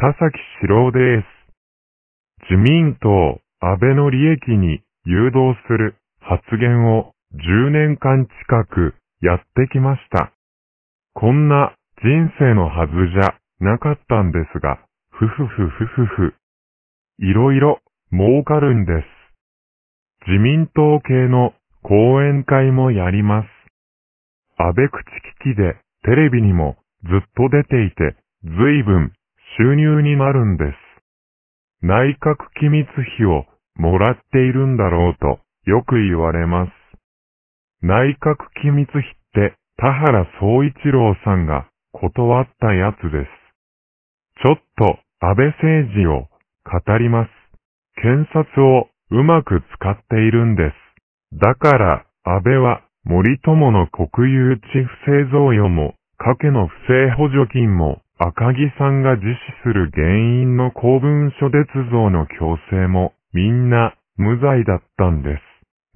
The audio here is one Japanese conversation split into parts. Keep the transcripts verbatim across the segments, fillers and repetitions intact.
田崎史郎です。自民党、安倍の利益に誘導する発言をじゅうねんかん近くやってきました。こんな人生のはずじゃなかったんですが、ふふふふふふ。いろいろ儲かるんです。自民党系の講演会もやります。安倍口利きでテレビにもずっと出ていて、ずいぶん収入になるんです。内閣機密費をもらっているんだろうとよく言われます。内閣機密費って田原総一郎さんが断ったやつです。ちょっと安倍政治を語ります。検察をうまく使っているんです。だから安倍は森友の国有地不正贈与も加計の不正補助金も赤木さんが自死する原因の公文書捏造の強制もみんな無罪だったんです。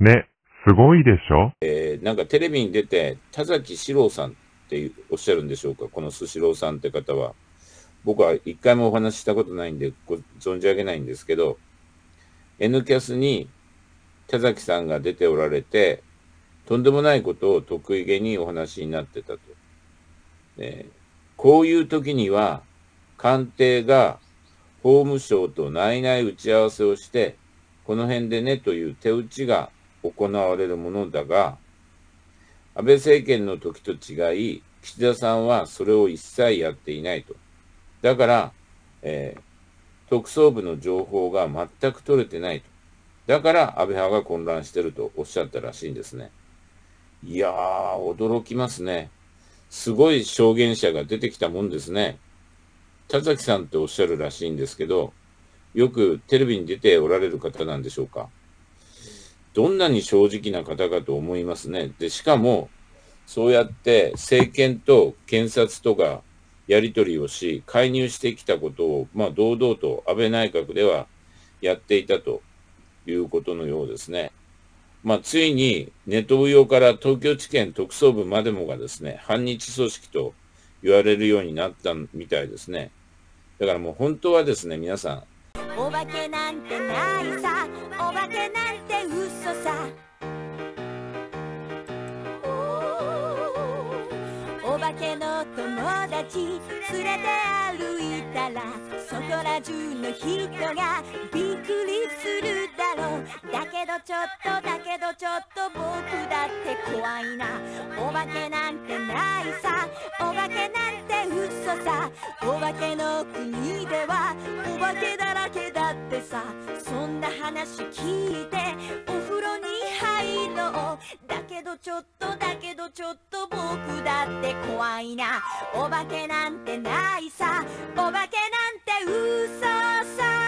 ね、すごいでしょ？ えー、なんかテレビに出て田崎史郎さんっておっしゃるんでしょうか、このスシローさんって方は。僕は一回もお話ししたことないんでご存じ上げないんですけど、N キャスに田崎さんが出ておられて、とんでもないことを得意げにお話になってたと。えー、こういう時には官邸が法務省と内々打ち合わせをして、この辺でねという手打ちが行われるものだが、安倍政権の時と違い、岸田さんはそれを一切やっていないと。だから、えー、特捜部の情報が全く取れてないと。だから安倍派が混乱してるとおっしゃったらしいんですね。いやー、驚きますね。すごい証言者が出てきたもんですね。田崎さんっておっしゃるらしいんですけど、よくテレビに出ておられる方なんでしょうか。どんなに正直な方かと思いますね。で、しかも、そうやって政権と検察とがやり取りをし、介入してきたことを、まあ、堂々と安倍内閣ではやっていたということのようですね。まあ、ついにネトウヨから東京地検特捜部までもがですね、反日組織と言われるようになったみたいですね。だからもう本当はですね、皆さん、 お化けなんてないさ、お化けなんて嘘さ、お化けの友達連れて歩いたら、そこら中の人がびっくりするだろう。だけどちょっとだけどちょっと僕だって怖いな。お化けなんてないさ、お化けなんて嘘さ、お化けの国ではお化けだらけだってさ。そんな話聞いてお風呂に入ろう。だけどちょっとだけどちょっと僕だって怖いな。お化けなんてないさ、お化けなんて嘘さ。